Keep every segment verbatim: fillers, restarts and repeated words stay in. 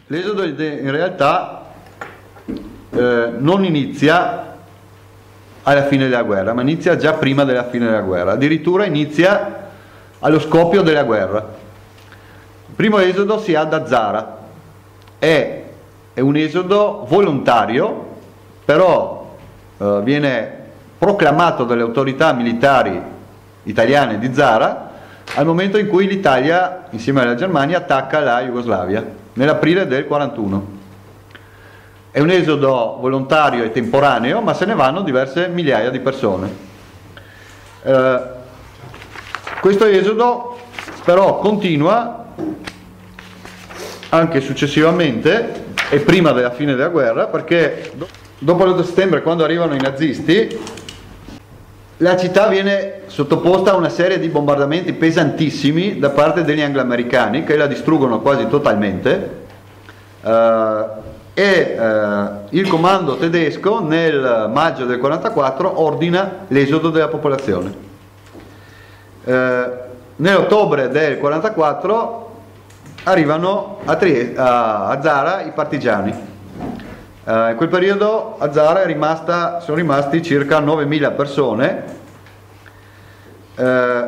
L'esodo in realtà eh, non inizia alla fine della guerra, ma inizia già prima della fine della guerra, addirittura inizia allo scoppio della guerra. Il primo esodo si ha da Zara, è, è un esodo volontario, però eh, viene proclamato dalle autorità militari italiane di Zara al momento in cui l'Italia, insieme alla Germania, attacca la Jugoslavia, nell'aprile del quarantuno. È un esodo volontario e temporaneo, ma se ne vanno diverse migliaia di persone. Eh, questo esodo però continua anche successivamente e prima della fine della guerra, perché dopo l'otto settembre, quando arrivano i nazisti, la città viene sottoposta a una serie di bombardamenti pesantissimi da parte degli angloamericani, che la distruggono quasi totalmente, eh, e eh, il comando tedesco nel maggio del quarantaquattro ordina l'esodo della popolazione. Eh, nell'ottobre del quarantaquattro arrivano a, Trieste, a, a Zara i partigiani. Eh, in quel periodo a Zara è rimasta, sono rimasti circa novemila persone eh,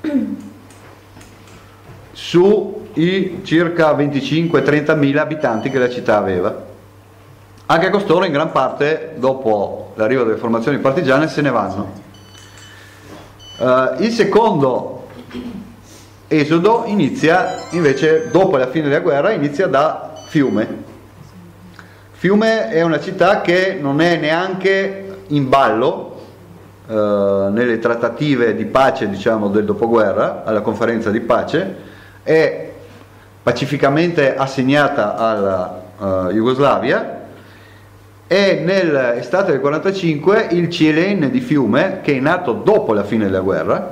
sui circa venticinque trentamila abitanti che la città aveva. Anche costoro in gran parte, dopo l'arrivo delle formazioni partigiane, se ne vanno. Eh, il secondo esodo inizia invece dopo la fine della guerra, inizia da Fiume. Fiume è una città che non è neanche in ballo eh, nelle trattative di pace, diciamo, del dopoguerra, alla conferenza di pace, è pacificamente assegnata alla uh, Jugoslavia, e nell'estate del quarantacinque il C L N di Fiume, che è nato dopo la fine della guerra,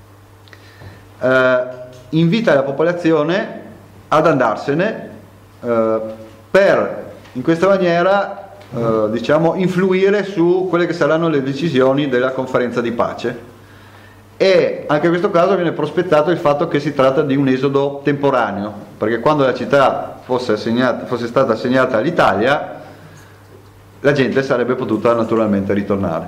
eh, invita la popolazione ad andarsene eh, per in questa maniera eh, diciamo influire su quelle che saranno le decisioni della conferenza di pace. E anche in questo caso viene prospettato il fatto che si tratta di un esodo temporaneo, perché quando la città fosse, assegnata, fosse stata assegnata all'Italia, la gente sarebbe potuta naturalmente ritornare.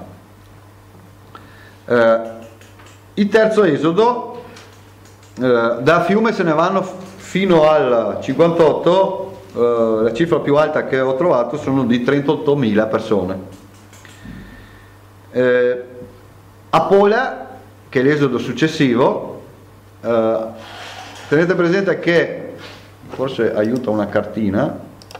Eh, il terzo esodo, eh, da Fiume se ne vanno fino al cinquantotto, eh, la cifra più alta che ho trovato sono di trentottomila persone. Eh, a Pola, che è l'esodo successivo, eh, tenete presente che, forse aiuta una cartina,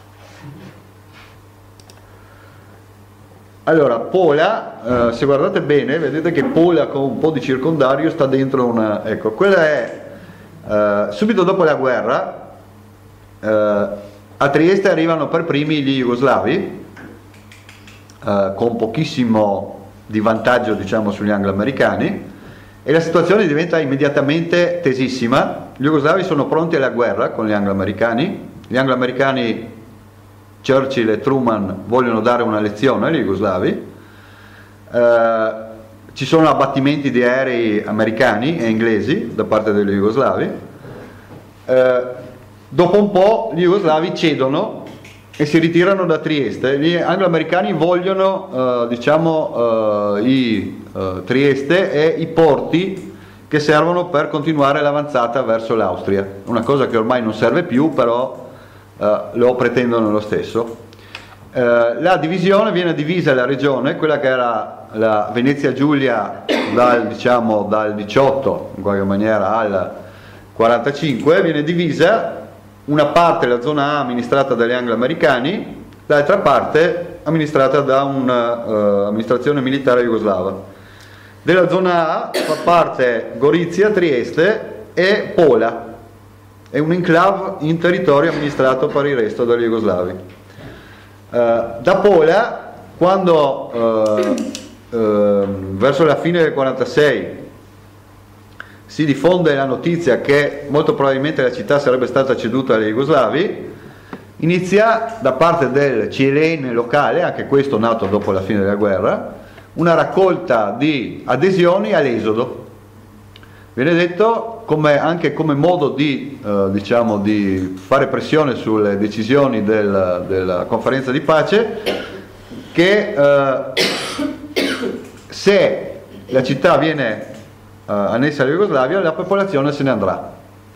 allora Pola, eh, se guardate bene, vedete che Pola con un po' di circondario sta dentro una, ecco, quella è, eh, subito dopo la guerra, eh, a Trieste arrivano per primi gli jugoslavi, eh, con pochissimo di vantaggio, diciamo, sugli angloamericani, e la situazione diventa immediatamente tesissima. Gli jugoslavi sono pronti alla guerra con gli angloamericani, gli angloamericani, Churchill e Truman, vogliono dare una lezione agli jugoslavi, eh, ci sono abbattimenti di aerei americani e inglesi da parte degli jugoslavi, eh, dopo un po' gli jugoslavi cedono e si ritirano da Trieste. Gli angloamericani vogliono eh, diciamo, eh, i, eh, Trieste e i porti che servono per continuare l'avanzata verso l'Austria, una cosa che ormai non serve più, però Uh, lo pretendono lo stesso. Uh, la divisione viene divisa la regione, quella che era la Venezia Giulia dal, diciamo, dal diciotto in qualche maniera al quarantacinque, viene divisa, una parte la zona A amministrata dagli angloamericani, l'altra parte amministrata da un'amministrazione uh, militare jugoslava. Della zona A fa parte Gorizia, Trieste e Pola. È un enclave in territorio amministrato per il resto dagli jugoslavi. Eh, da Pola, quando eh, eh, verso la fine del quarantasei si diffonde la notizia che molto probabilmente la città sarebbe stata ceduta agli jugoslavi, inizia da parte del C L N locale, anche questo nato dopo la fine della guerra, una raccolta di adesioni all'esodo. Viene detto come, anche come modo di, eh, diciamo, di fare pressione sulle decisioni del, della conferenza di pace, che eh, se la città viene eh, annessa alla Jugoslavia, la popolazione se ne andrà.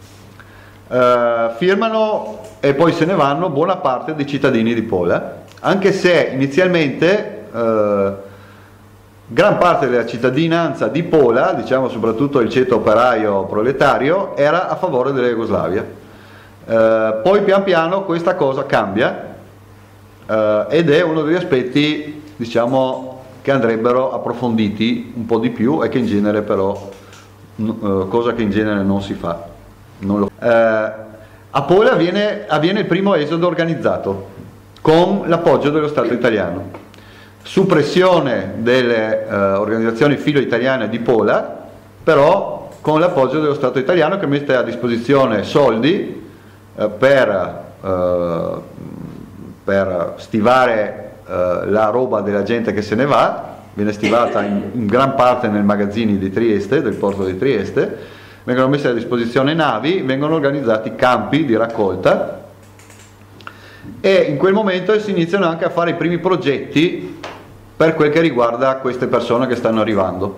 Eh, firmano e poi se ne vanno buona parte dei cittadini di Pola, anche se inizialmente eh, gran parte della cittadinanza di Pola, diciamo soprattutto il ceto operaio proletario, era a favore della Jugoslavia. Eh, poi pian piano questa cosa cambia eh, ed è uno degli aspetti, diciamo, che andrebbero approfonditi un po' di più e che in genere però, eh, cosa che in genere non si fa. Non lo, eh, a Pola avviene, avviene il primo esodo organizzato con l'appoggio dello Stato italiano. Su pressione delle eh, organizzazioni filo-italiane di Pola, però con l'appoggio dello Stato italiano, che mette a disposizione soldi eh, per, eh, per stivare eh, la roba della gente che se ne va. Viene stivata in, in gran parte nel magazzini di Trieste, del porto di Trieste, vengono messe a disposizione navi, vengono organizzati campi di raccolta, e in quel momento si iniziano anche a fare i primi progetti per quel che riguarda queste persone che stanno arrivando.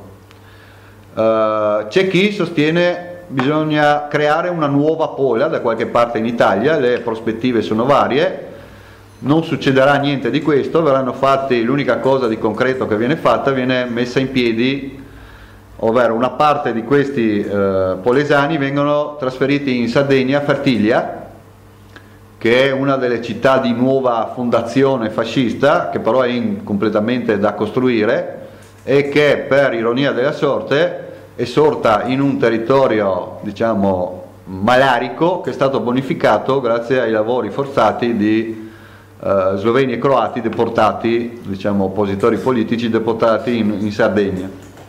Uh, c'è chi sostiene che bisogna creare una nuova Pola da qualche parte in Italia, le prospettive sono varie, non succederà niente di questo, verranno fatti, l'unica cosa di concreto che viene fatta, viene messa in piedi, ovvero una parte di questi uh, polesani vengono trasferiti in Sardegna, a Fertiglia, che è una delle città di nuova fondazione fascista, che però è in, completamente da costruire, e che per ironia della sorte è sorta in un territorio, diciamo, malarico, che è stato bonificato grazie ai lavori forzati di eh, sloveni e croati deportati, diciamo oppositori politici deportati in, in Sardegna.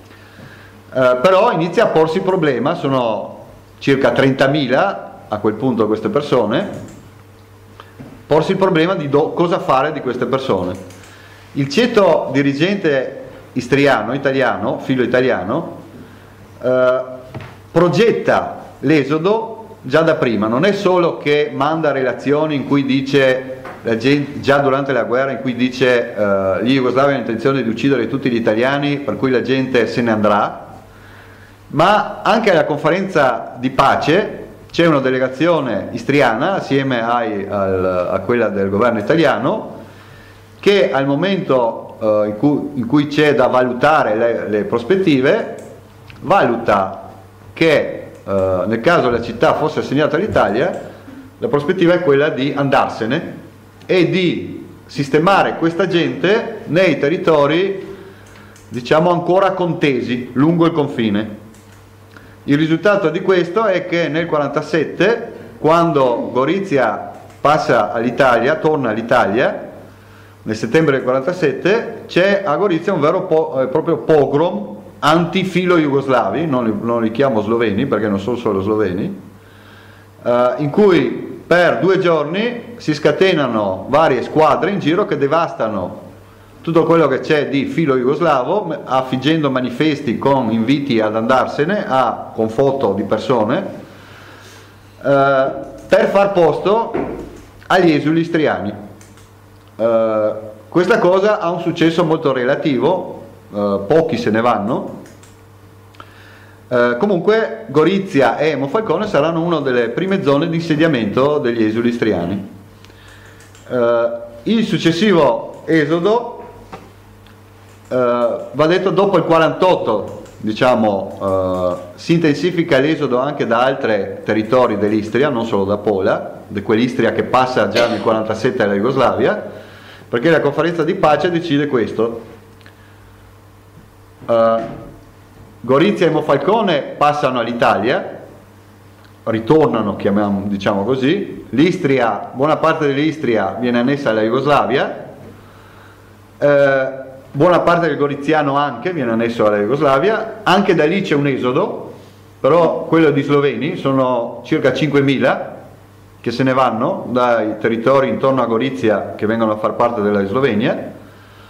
Eh, però inizia a porsi il problema, sono circa trentamila a quel punto queste persone, porsi il problema di do, cosa fare di queste persone. Il ceto dirigente istriano, italiano, filo italiano, eh, progetta l'esodo già da prima, non è solo che manda relazioni in cui dice, la gente, già durante la guerra, in cui dice eh, gli jugoslavi hanno intenzione di uccidere tutti gli italiani, per cui la gente se ne andrà, ma anche alla conferenza di pace c'è una delegazione istriana assieme ai, al, a quella del governo italiano, che al momento eh, in cui, in cui c'è da valutare le, le prospettive, valuta che eh, nel caso la città fosse assegnata all'Italia, la prospettiva è quella di andarsene e di sistemare questa gente nei territori, diciamo, ancora contesi lungo il confine. Il risultato di questo è che nel millenovecentoquarantasette, quando Gorizia passa all'Italia, torna all'Italia, nel settembre del millenovecentoquarantasette, c'è a Gorizia un vero po eh, proprio pogrom anti-filo jugoslavi, non li, non li chiamo sloveni perché non sono solo sloveni, eh, in cui per due giorni si scatenano varie squadre in giro che devastano tutto quello che c'è di filo jugoslavo, affiggendo manifesti con inviti ad andarsene, a, con foto di persone, eh, per far posto agli esuli istriani. Eh, questa cosa ha un successo molto relativo, eh, pochi se ne vanno. Eh, comunque Gorizia e Monfalcone saranno una delle prime zone di insediamento degli esuli istriani. Eh, il successivo esodo, Uh, va detto, dopo il quarantotto, diciamo, uh, si intensifica l'esodo anche da altri territori dell'Istria, non solo da Pola, di quell'Istria che passa già nel quarantasette alla Jugoslavia, perché la conferenza di pace decide questo. Uh, Gorizia e Monfalcone passano all'Italia, ritornano, chiamiamo, diciamo così, l'Istria, buona parte dell'Istria viene annessa alla Jugoslavia, uh, buona parte del goriziano anche viene annesso alla Jugoslavia, anche da lì c'è un esodo, però quello di sloveni, sono circa cinquemila che se ne vanno dai territori intorno a Gorizia che vengono a far parte della Slovenia,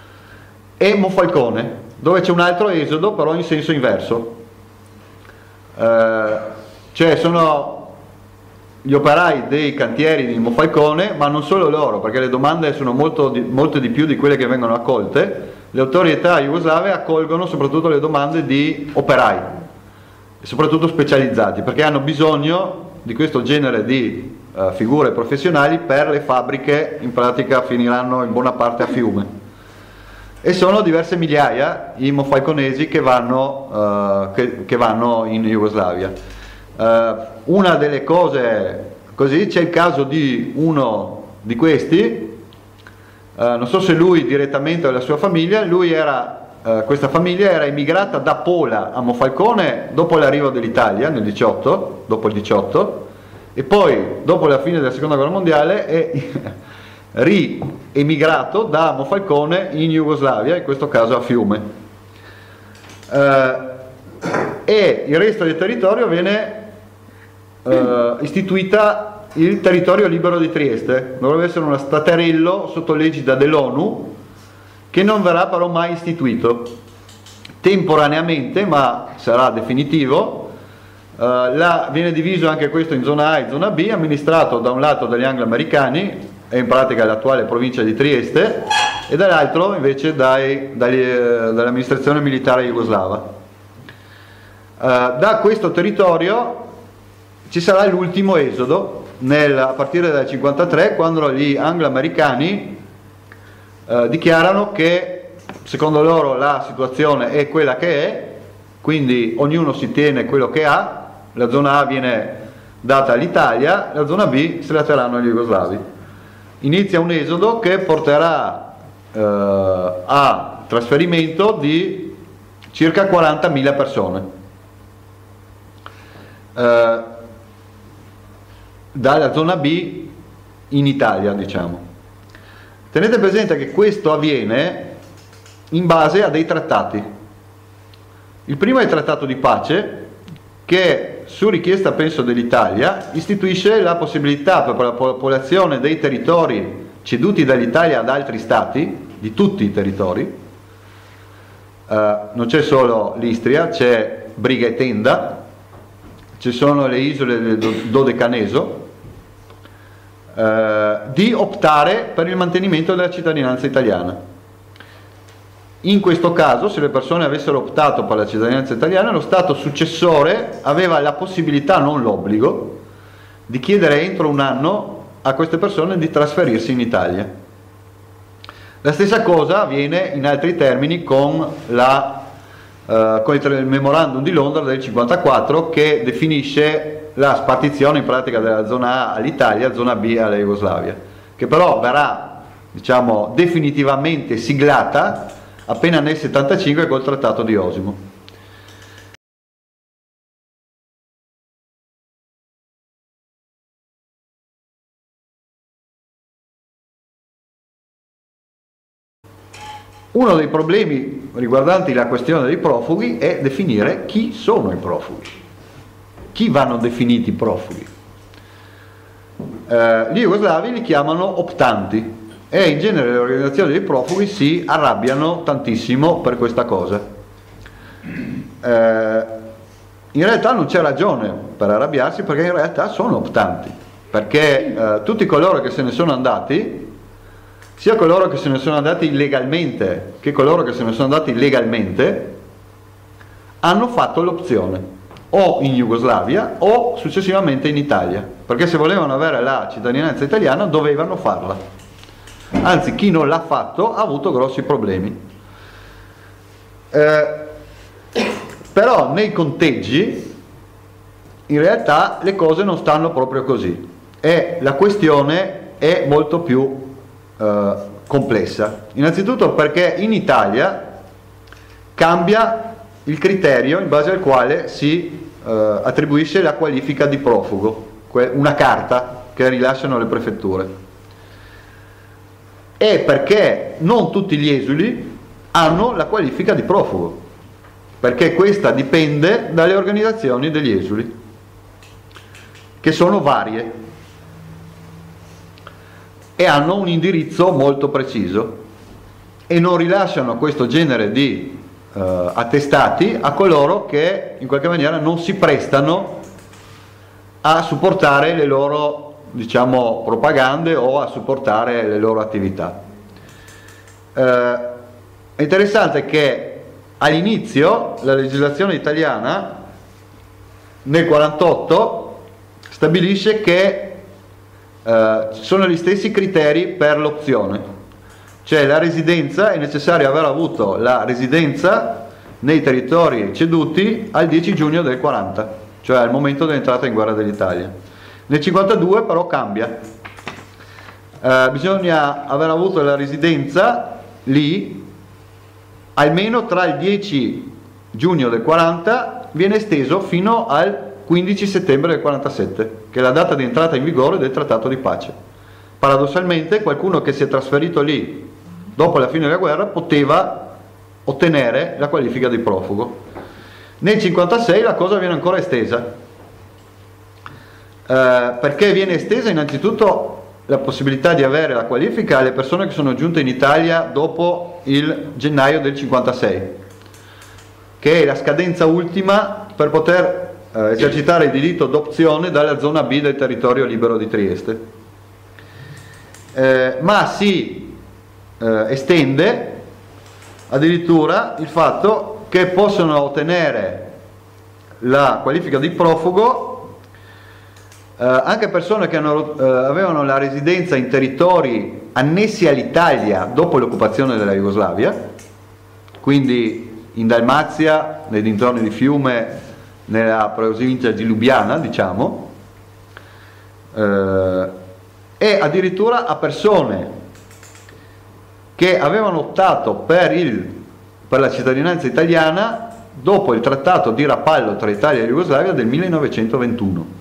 e Monfalcone, dove c'è un altro esodo però in senso inverso. eh, cioè sono gli operai dei cantieri di Monfalcone, ma non solo loro, perché le domande sono molto di, molte di più di quelle che vengono accolte. Le autorità jugoslave accolgono soprattutto le domande di operai, soprattutto specializzati, perché hanno bisogno di questo genere di uh, figure professionali per le fabbriche, in pratica finiranno in buona parte a Fiume. E sono diverse migliaia i monfalconesi che vanno, uh, che, che vanno in Jugoslavia. Uh, una delle cose così, c'è il caso di uno di questi, uh, non so se lui direttamente o la sua famiglia, lui era, uh, questa famiglia era emigrata da Pola a Monfalcone dopo l'arrivo dell'Italia nel diciotto, dopo il diciotto, e poi dopo la fine della seconda guerra mondiale è ri-emigrato da Monfalcone in Jugoslavia, in questo caso a Fiume. Uh, e il resto del territorio viene Uh, istituita il territorio libero di Trieste. Dovrebbe essere uno staterello sotto l'egida dell'ONU, che non verrà però mai istituito temporaneamente, ma sarà definitivo. Uh, là viene diviso anche questo in zona A e zona B, amministrato da un lato dagli anglo-americani, è in pratica l'attuale provincia di Trieste, e dall'altro invece dai, dagli, uh, dall'amministrazione militare jugoslava. Uh, da questo territorio ci sarà l'ultimo esodo nel, a partire dal cinquantatré, quando gli anglo-americani eh, dichiarano che secondo loro la situazione è quella che è, quindi ognuno si tiene quello che ha, la zona A viene data all'Italia, la zona B se la terranno gli jugoslavi. Inizia un esodo che porterà eh, a trasferimento di circa quarantamila persone. Eh, dalla zona B in Italia, diciamo. Tenete presente che questo avviene in base a dei trattati. Il primo è il trattato di pace, che su richiesta penso dell'Italia istituisce la possibilità per la popolazione dei territori ceduti dall'Italia ad altri stati, di tutti i territori, eh, non c'è solo l'Istria, c'è Briga e Tenda, ci sono le isole del Dodecaneso, eh, di optare per il mantenimento della cittadinanza italiana. In questo caso, se le persone avessero optato per la cittadinanza italiana, lo Stato successore aveva la possibilità, non l'obbligo, di chiedere entro un anno a queste persone di trasferirsi in Italia. La stessa cosa avviene in altri termini con la Uh, con il memorandum di Londra del cinquantaquattro, che definisce la spartizione in pratica della zona A all'Italia, zona B alla Jugoslavia, che però verrà, diciamo, definitivamente siglata appena nel settantacinque col trattato di Osimo. Uno dei problemi riguardanti la questione dei profughi è definire chi sono i profughi, chi vanno definiti profughi. Eh, gli jugoslavi li chiamano optanti e in genere le organizzazioni dei profughi si arrabbiano tantissimo per questa cosa. Eh, in realtà non c'è ragione per arrabbiarsi, perché in realtà sono optanti, perché eh, tutti coloro che se ne sono andati, sia coloro che se ne sono andati illegalmente che coloro che se ne sono andati legalmente, hanno fatto l'opzione o in Jugoslavia o successivamente in Italia, perché se volevano avere la cittadinanza italiana dovevano farla. Anzi, chi non l'ha fatto ha avuto grossi problemi. Eh, però nei conteggi in realtà le cose non stanno proprio così e la questione è molto più Uh, complessa. Innanzitutto perché in Italia cambia il criterio in base al quale si uh, attribuisce la qualifica di profugo, una carta che rilasciano le prefetture, e perché non tutti gli esuli hanno la qualifica di profugo, perché questa dipende dalle organizzazioni degli esuli, che sono varie e hanno un indirizzo molto preciso e non rilasciano questo genere di eh, attestati a coloro che in qualche maniera non si prestano a supportare le loro, diciamo, propagande o a supportare le loro attività. Eh, è interessante che all'inizio la legislazione italiana nel quarantotto stabilisce che eh, ci sono gli stessi criteri per l'opzione, cioè la residenza, è necessario aver avuto la residenza nei territori ceduti al dieci giugno del quaranta, cioè al momento dell'entrata in guerra dell'Italia. Nel cinquantadue però cambia, eh, bisogna aver avuto la residenza lì almeno tra il dieci giugno del quaranta, viene esteso fino al quindici settembre del quarantasette, che è la data di entrata in vigore del trattato di pace. Paradossalmente qualcuno che si è trasferito lì dopo la fine della guerra poteva ottenere la qualifica di profugo. Nel cinquantasei la cosa viene ancora estesa, eh, perché viene estesa innanzitutto la possibilità di avere la qualifica alle persone che sono giunte in Italia dopo il gennaio del cinquantasei, che è la scadenza ultima per poter eh, esercitare il diritto d'opzione dalla zona B del territorio libero di Trieste. Eh, ma si eh, estende addirittura il fatto che possono ottenere la qualifica di profugo eh, anche persone che hanno, eh, avevano la residenza in territori annessi all'Italia dopo l'occupazione della Jugoslavia, quindi in Dalmazia, nei dintorni di Fiume, nella provincia di Lubiana, diciamo, eh, e addirittura a persone che avevano optato per, il, per la cittadinanza italiana dopo il trattato di Rapallo tra Italia e Jugoslavia del millenovecentoventuno.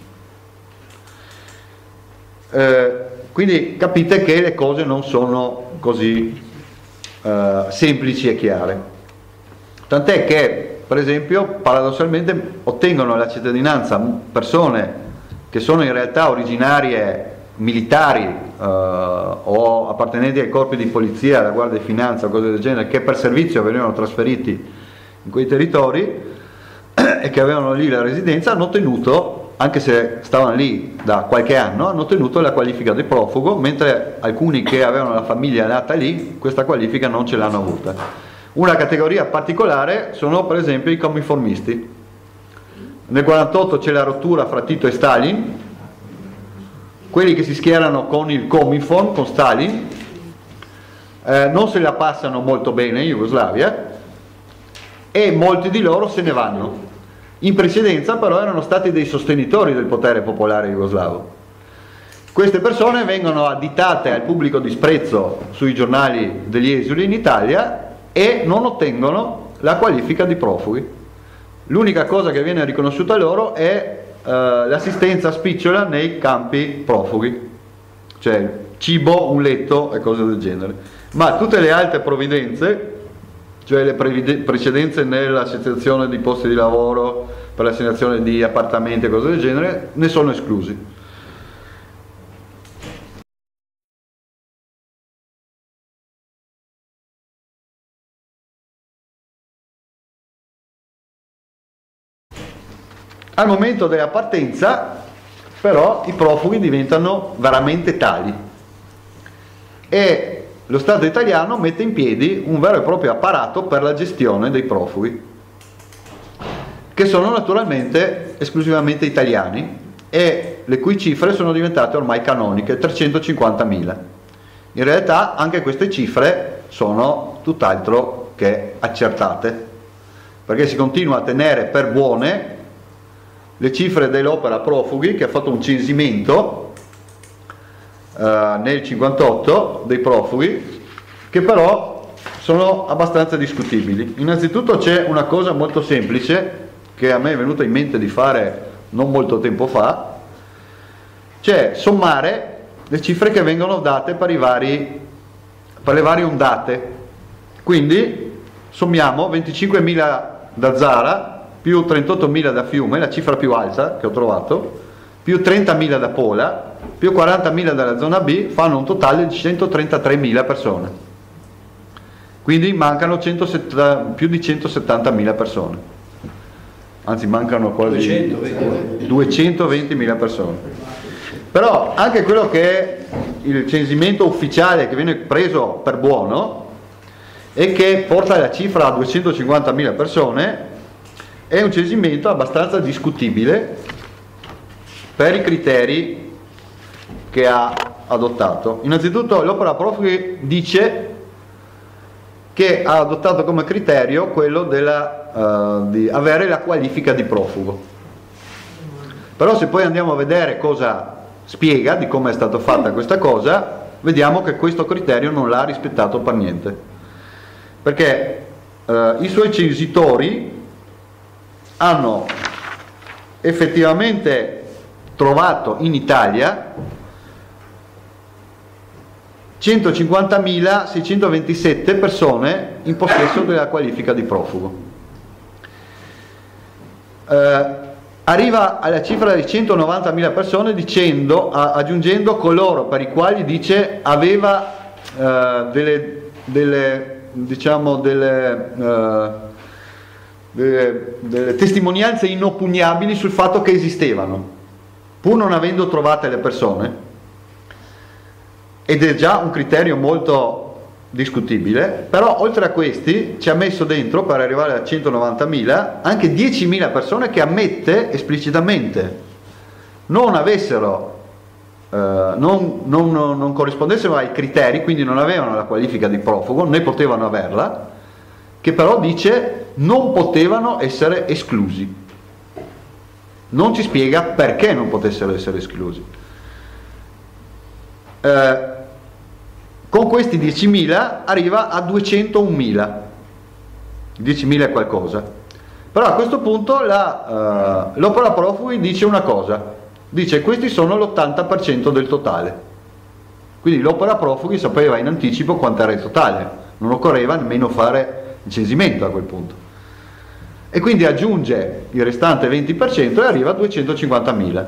Eh, quindi capite che le cose non sono così eh, semplici e chiare. Tant'è che, per esempio, paradossalmente ottengono la cittadinanza persone che sono in realtà originarie militari eh, o appartenenti ai corpi di polizia, alla Guardia di Finanza o cose del genere, che per servizio venivano trasferiti in quei territori e che avevano lì la residenza, hanno ottenuto, anche se stavano lì da qualche anno, hanno ottenuto la qualifica di profugo, mentre alcuni che avevano la famiglia nata lì questa qualifica non ce l'hanno avuta. Una categoria particolare sono per esempio i comiformisti. Nel quarantotto c'è la rottura fra Tito e Stalin, quelli che si schierano con il Comiform, con Stalin, eh, non se la passano molto bene in Jugoslavia e molti di loro se ne vanno. In precedenza però erano stati dei sostenitori del potere popolare jugoslavo. Queste persone vengono additate al pubblico disprezzo sui giornali degli esuli in Italia e non ottengono la qualifica di profughi. L'unica cosa che viene riconosciuta loro è eh, l'assistenza a spicciola nei campi profughi, cioè cibo, un letto e cose del genere. Ma tutte le altre provvidenze, cioè le precedenze nell'assegnazione di posti di lavoro, per l'assegnazione di appartamenti e cose del genere, ne sono esclusi. Al momento della partenza però i profughi diventano veramente tali e lo Stato italiano mette in piedi un vero e proprio apparato per la gestione dei profughi, che sono naturalmente esclusivamente italiani e le cui cifre sono diventate ormai canoniche, trecentocinquantamila. In realtà anche queste cifre sono tutt'altro che accertate, perché si continua a tenere per buone le cifre dell'opera profughi, che ha fatto un censimento Uh, nel cinquantotto dei profughi, che però sono abbastanza discutibili. Innanzitutto c'è una cosa molto semplice che a me è venuta in mente di fare non molto tempo fa, cioè sommare le cifre che vengono date per, i vari, per le varie ondate. Quindi sommiamo venticinquemila da Zara più trentottomila da Fiume, la cifra più alta che ho trovato, più trentamila da Pola, più quarantamila dalla zona B, fanno un totale di centotrentatremila persone. quindi mancano centosettanta, più di centosettantamila persone, anzi mancano quasi duecentoventimila persone. Però anche quello che è il censimento ufficiale che viene preso per buono e che porta la cifra a duecentocinquantamila persone è un censimento abbastanza discutibile per i criteri che ha adottato. Innanzitutto l'Opera Profughi dice che ha adottato come criterio quello della, uh, di avere la qualifica di profugo. Però se poi andiamo a vedere cosa spiega di come è stata fatta questa cosa, vediamo che questo criterio non l'ha rispettato per niente, perché uh, i suoi censitori hanno effettivamente trovato in Italia centocinquantamila seicentoventisette persone in possesso della qualifica di profugo. Eh, arriva alla cifra di centonovantamila persone dicendo, a, aggiungendo coloro per i quali dice aveva eh, delle, delle, diciamo delle, eh, delle, delle testimonianze inoppugnabili sul fatto che esistevano, pur non avendo trovate le persone. Ed è già un criterio molto discutibile, però oltre a questi ci ha messo dentro, per arrivare a centonovantamila, anche diecimila persone che ammette esplicitamente non avessero, eh, non, non, non corrispondessero ai criteri, quindi non avevano la qualifica di profugo, né potevano averla, che però dice non potevano essere esclusi. Non ci spiega perché non potessero essere esclusi. Eh, con questi diecimila arriva a duecentounmila, diecimila è qualcosa. Però a questo punto la, uh, l'Opera Profughi dice una cosa, dice questi sono l'ottanta per cento del totale, quindi l'Opera Profughi sapeva in anticipo quanto era il totale, non occorreva nemmeno fare il censimento a quel punto, e quindi aggiunge il restante venti per cento e arriva a duecentocinquantamila.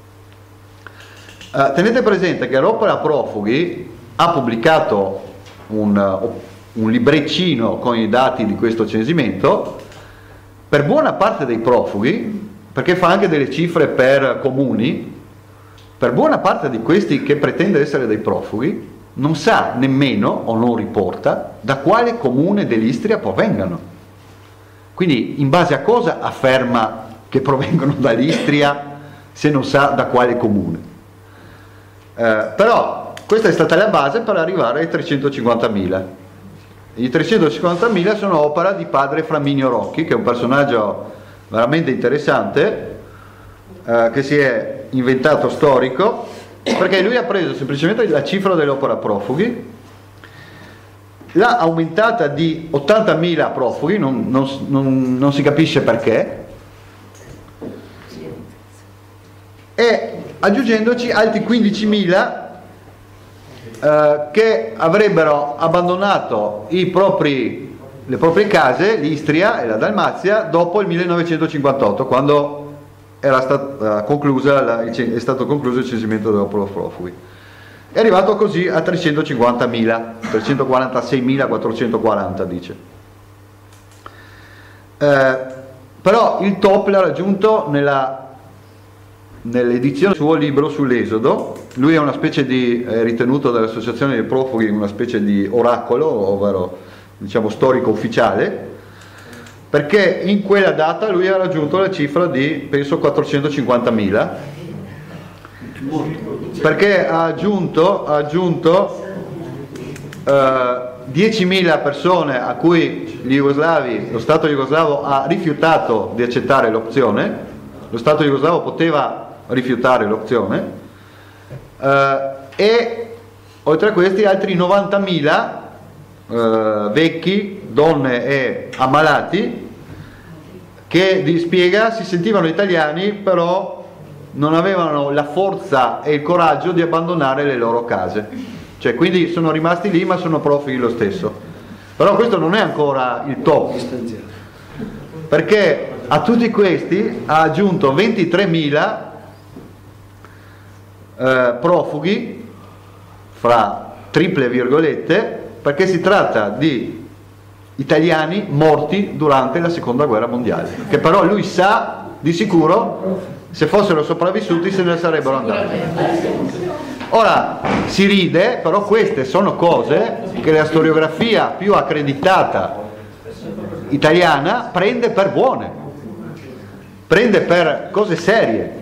Uh, tenete presente che l'Opera Profughi ha pubblicato un, un libreccino con i dati di questo censimento per buona parte dei profughi, perché fa anche delle cifre per comuni. Per buona parte di questi che pretende essere dei profughi non sa nemmeno o non riporta da quale comune dell'Istria provengano. Quindi in base a cosa afferma che provengono dall'Istria se non sa da quale comune? Eh, però questa è stata la base per arrivare ai trecentocinquantamila. I trecentocinquantamila sono opera di padre Flaminio Rocchi, che è un personaggio veramente interessante, eh, che si è inventato storico, perché lui ha preso semplicemente la cifra dell'Opera Profughi, l'ha aumentata di ottantamila profughi, non, non, non, non si capisce perché, e aggiungendoci altri quindicimila Uh, che avrebbero abbandonato i propri, le proprie case, l'Istria e la Dalmazia, dopo il millenovecentocinquantotto, quando era stata conclusa la, è stato concluso il censimento dell'Opera Profughi. È arrivato così a trecentocinquantamila, trecentoquarantaseimilaquattrocentoquaranta dice. Uh, però il top l'ha raggiunto nella nell'edizione del suo libro sull'Esodo. Lui è una specie di, è ritenuto dall'associazione dei profughi una specie di oracolo, ovvero diciamo storico ufficiale, perché in quella data lui ha raggiunto la cifra di penso quattrocentocinquantamila, perché ha aggiunto, ha aggiunto eh, diecimila persone a cui gli jugoslavi, lo Stato jugoslavo ha rifiutato di accettare l'opzione. Lo Stato jugoslavo poteva rifiutare l'opzione, eh, e oltre a questi altri novantamila eh, vecchi, donne e ammalati che, di spiega, si sentivano italiani però non avevano la forza e il coraggio di abbandonare le loro case, cioè quindi sono rimasti lì ma sono profughi lo stesso. Però questo non è ancora il top, perché a tutti questi ha aggiunto ventitremila eh, profughi, fra triple virgolette, perché si tratta di italiani morti durante la seconda guerra mondiale, che però lui sa di sicuro se fossero sopravvissuti se ne sarebbero andati. Ora si ride, però queste sono cose che la storiografia più accreditata italiana prende per buone, prende per cose serie.